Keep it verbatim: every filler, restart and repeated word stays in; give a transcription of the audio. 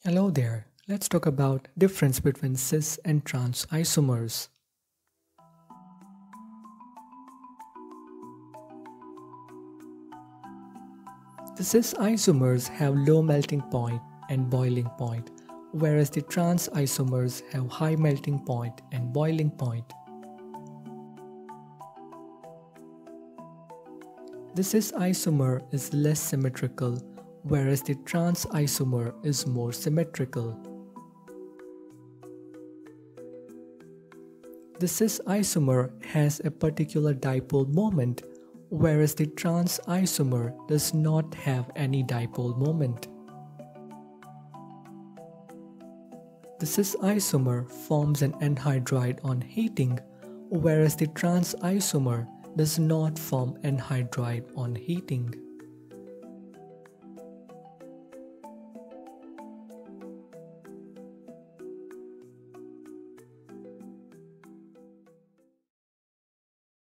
Hello there. Let's talk about difference between cis and trans isomers. The cis isomers have low melting point and boiling point, whereas the trans isomers have high melting point and boiling point. The cis isomer is less symmetrical, whereas the trans isomer is more symmetrical. The cis isomer has a particular dipole moment, whereas the trans isomer does not have any dipole moment. The cis isomer forms an anhydride on heating, whereas the trans isomer does not form anhydride on heating.